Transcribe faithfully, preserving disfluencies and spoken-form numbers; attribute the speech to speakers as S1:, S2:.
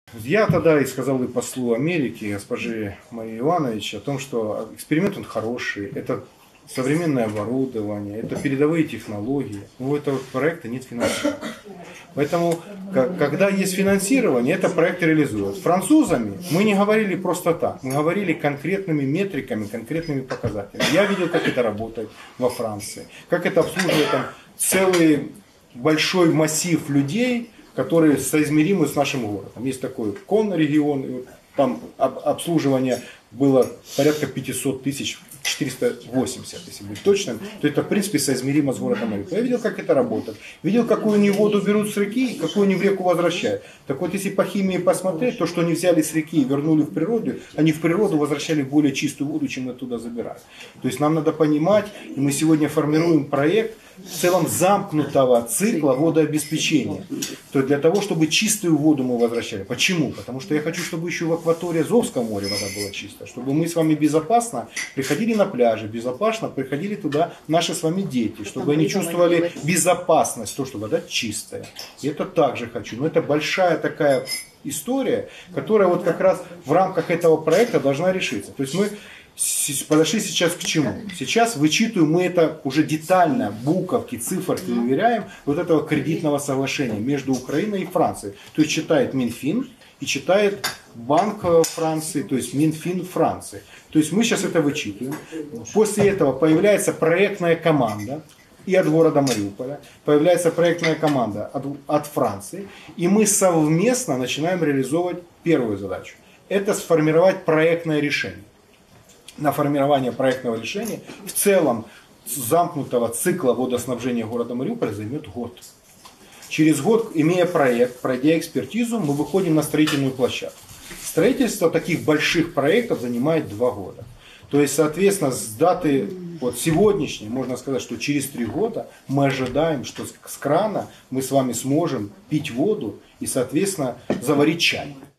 S1: Я тогда и сказал и послу Америки, госпоже Марии Иванович, о том, что эксперимент он хороший, это современное оборудование, это передовые технологии, но у этого проекта нет финансирования. Поэтому, когда есть финансирование, это проект реализуют. С французами мы не говорили просто так, мы говорили конкретными метриками, конкретными показателями. Я видел, как это работает во Франции, как это обслуживает там целый большой массив людей, которые соизмеримы с нашим городом. Есть такой Кон-регион, там обслуживание было порядка пятьсот тысяч, четыреста восемьдесят, если быть точным, то это в принципе соизмеримо с городом Мариуполь. Я видел, как это работает. Видел, какую они воду берут с реки и какую они в реку возвращают. Так вот, если по химии посмотреть, то, что они взяли с реки и вернули в природу, они в природу возвращали более чистую воду, чем оттуда забирали. То есть нам надо понимать, и мы сегодня формируем проект в целом замкнутого цикла водообеспечения. То есть для того, чтобы чистую воду мы возвращали. Почему? Потому что я хочу, чтобы еще в акватории Азовского моря вода была чистая. Чтобы мы с вами безопасно приходили на пляжи, безопасно приходили туда наши с вами дети. Чтобы они чувствовали безопасность, то, что вода чистая. И это также хочу. Но это большая такая история, которая вот как раз в рамках этого проекта должна решиться. То есть мы подошли сейчас к чему? Сейчас вычитываем мы это уже детально, буковки, циферки уверяем вот этого кредитного соглашения между Украиной и Францией. То есть читает Минфин и читает Банк Франции, то есть Минфин Франции. То есть мы сейчас это вычитываем. После этого появляется проектная команда и от города Мариуполя, появляется проектная команда от, от Франции, и мы совместно начинаем реализовывать первую задачу. Это сформировать проектное решение. На формирование проектного решения в целом замкнутого цикла водоснабжения города Мариуполя займет год. Через год, имея проект, пройдя экспертизу, мы выходим на строительную площадку. Строительство таких больших проектов занимает два года. То есть, соответственно, с даты вот сегодняшней, можно сказать, что через три года мы ожидаем, что с крана мы с вами сможем пить воду и, соответственно, заварить чай.